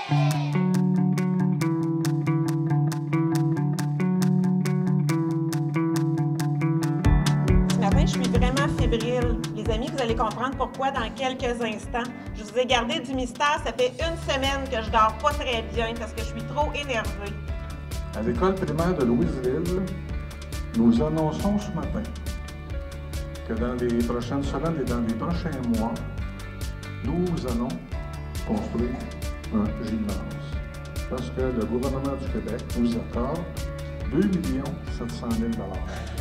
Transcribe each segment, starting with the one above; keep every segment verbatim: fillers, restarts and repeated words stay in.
Ce matin, je suis vraiment fébrile. Les amis, vous allez comprendre pourquoi dans quelques instants. Je vous ai gardé du mystère. Ça fait une semaine que je dors pas très bien parce que je suis trop énervée. À l'école primaire de Louisville, nous annonçons ce matin que dans les prochaines semaines et dans les prochains mois, nous allons construire un gymnase. Parce que le gouvernement du Québec nous accorde deux millions sept cent mille dollars.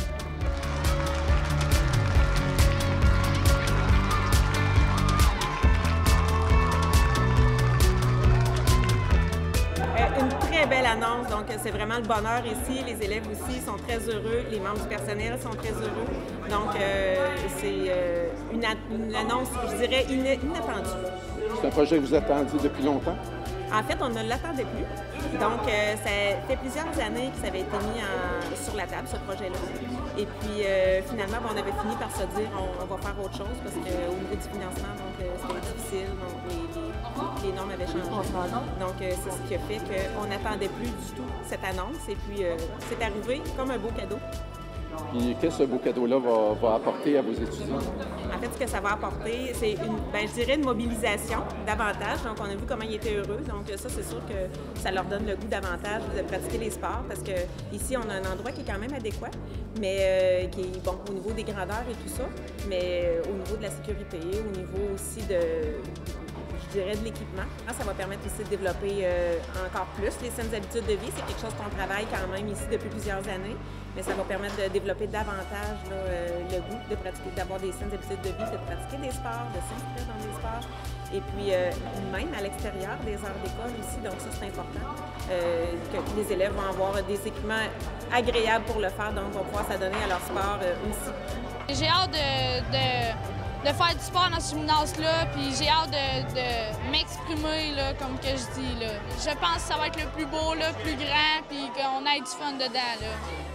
Belle annonce, donc c'est vraiment le bonheur ici. Les élèves aussi sont très heureux, les membres du personnel sont très heureux. Donc euh, c'est euh, une, une annonce, je dirais, inattendue. C'est un projet que vous attendiez depuis longtemps? En fait, on ne l'attendait plus. Donc, euh, ça fait plusieurs années que ça avait été mis en, sur la table, ce projet-là. Et puis, euh, finalement, bon, on avait fini par se dire on, on va faire autre chose parce qu'au niveau du financement, donc euh, c'était difficile. Donc, les, les, les normes avaient changé. Donc, euh, c'est ce qui a fait qu'on n'attendait plus du tout cette annonce. Et puis, euh, c'est arrivé comme un beau cadeau. Puis, qu'est-ce que ce beau cadeau-là va, va apporter à vos étudiants? En fait, ce que ça va apporter, c'est, une, ben, je dirais, une mobilisation davantage. Donc, on a vu comment ils étaient heureux. Donc, ça, c'est sûr que ça leur donne le goût davantage de pratiquer les sports parce que ici, on a un endroit qui est quand même adéquat, mais euh, qui est, bon, au niveau des grandeurs et tout ça, mais euh, au niveau de la sécurité, au niveau aussi de... je dirais, de l'équipement. Ça va permettre aussi de développer euh, encore plus les saines habitudes de vie. C'est quelque chose qu'on travaille quand même ici depuis plusieurs années, mais ça va permettre de développer davantage là, euh, le goût de pratiquer, d'avoir des saines habitudes de vie, de pratiquer des sports, de s'inscrire dans des sports. Et puis, euh, même à l'extérieur des heures d'école aussi, donc ça, c'est important, euh, que les élèves vont avoir des équipements agréables pour le faire, donc vont pouvoir s'adonner à leur sport euh, aussi. J'ai hâte de... de... de faire du sport dans ce gymnase-là, puis j'ai hâte de, de m'exprimer, là, comme que je dis. Là. Je pense que ça va être le plus beau, le plus grand, puis qu'on ait du fun dedans. Là.